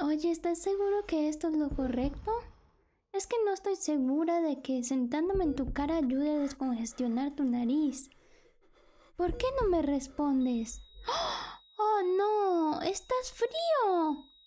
Oye, ¿estás seguro que esto es lo correcto? Es que no estoy segura de que sentándome en tu cara ayude a descongestionar tu nariz. ¿Por qué no me respondes? ¡Oh, no! ¡Estás frío!